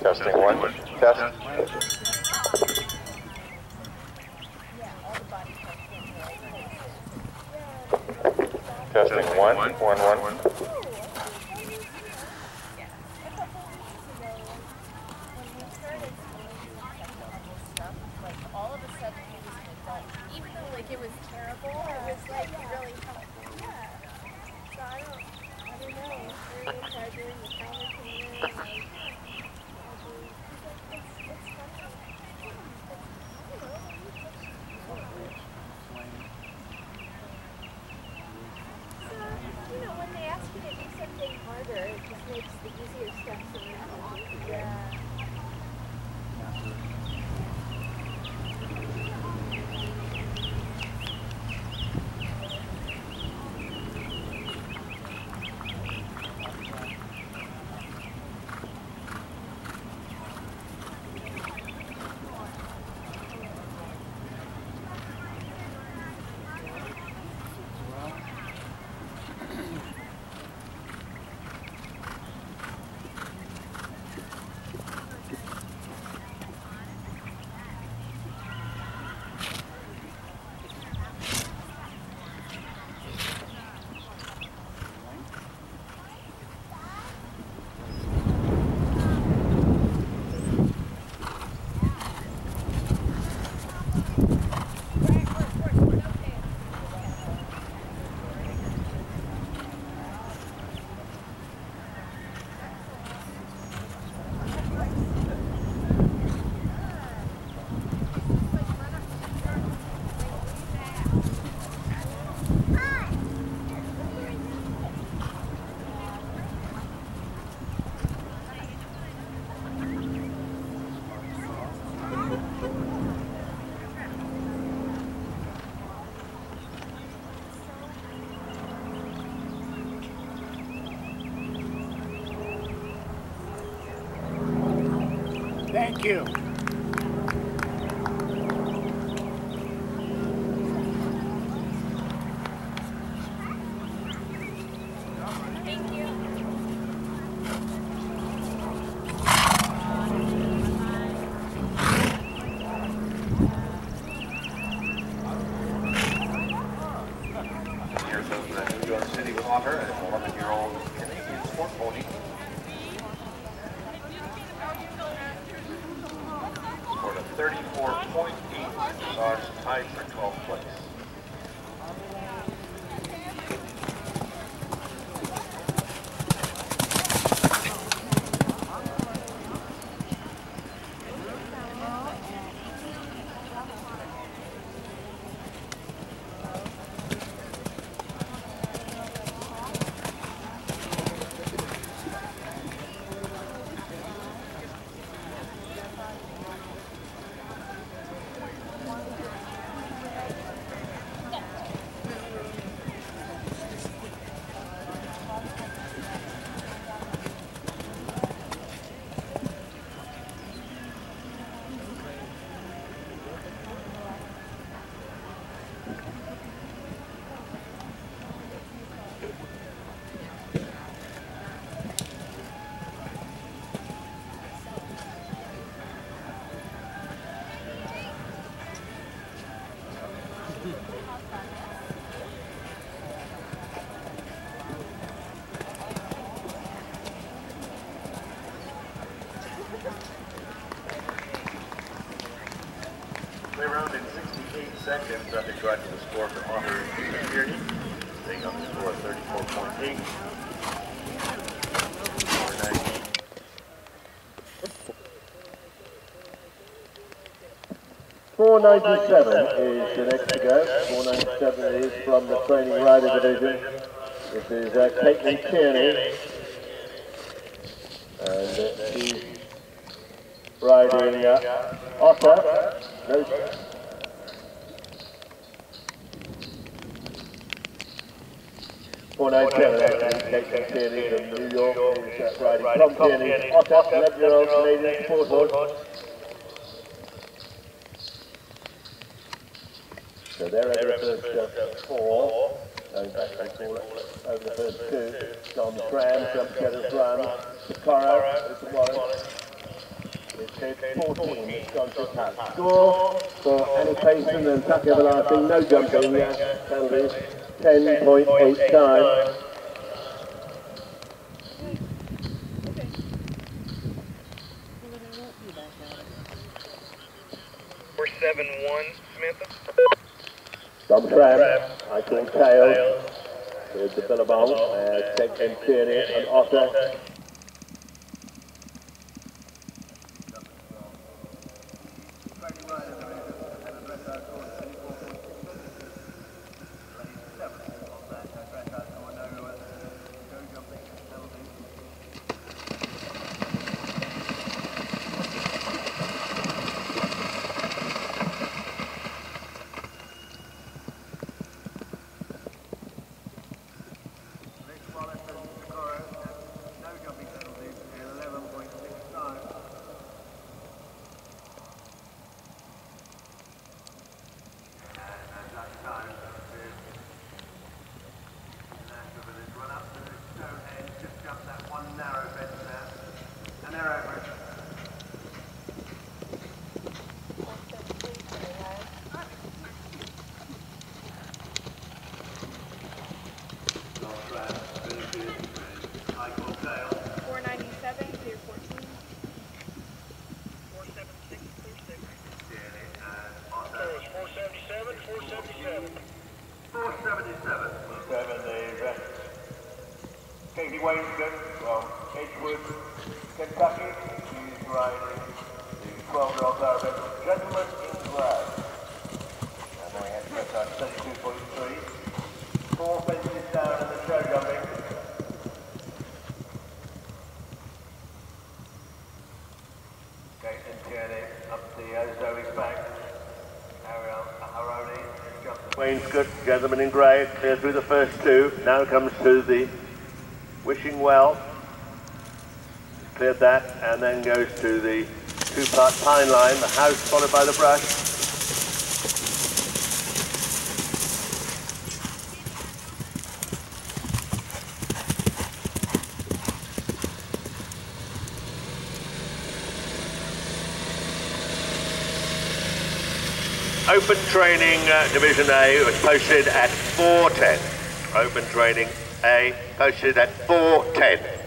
Testing one. Test. Testing one. One. All of a sudden he was an adult. Even though like it was terrible, it was like really helpful. Yeah. So I don't know. Really tried doing the counter cleaning. It's funny. So, you know, when they ask you to do something harder, it just makes the easier steps in that one. Yeah. Thank you. Thank you. Here's over the New York City with Otter, an 11-year-old Canadian sport pony. Scored a 34.8, dressage tied for 12th place. They round in 68 seconds. Nothing short of the score for Otter and Tierney. Staying on the score of 34.8. 497 is the next to go. 497 is from the training rider division. This is Caitlin Tierney. And she's riding Otter. No, 497 actually, Caitlin Tierney from New York is riding Tom Tierney, Otter, 11-year-old Canadian sport horse. So they're over the first four, going back they call it, over the first two. Tom Tram, Jump Cheddar Run, Coro, Warren. It says 14, it's gone to pass. Score for Annie Payson and Tucker Everlasting, no jumping, penalties, 10.8 time. 471, Samantha. Dom Tram, I call tails. Here's the Billabong, taking Tierney and Otter. Wainscott from Edgewood, Kentucky. He's riding the 12-year-old thoroughbred Gentleman in Grey. And then we have to press on 32.3. 4 fences down in the show jumping. Okay, and Tierney up the Zoe's back. Haroni jumps. Wainscott, Gentleman in Grey, clear through the first two. Now comes to the Wishing Well, cleared that, and then goes to the two-part pine line, the house followed by the brush. Open training Division A was posted at 4:10. Open training A posted at 4:10.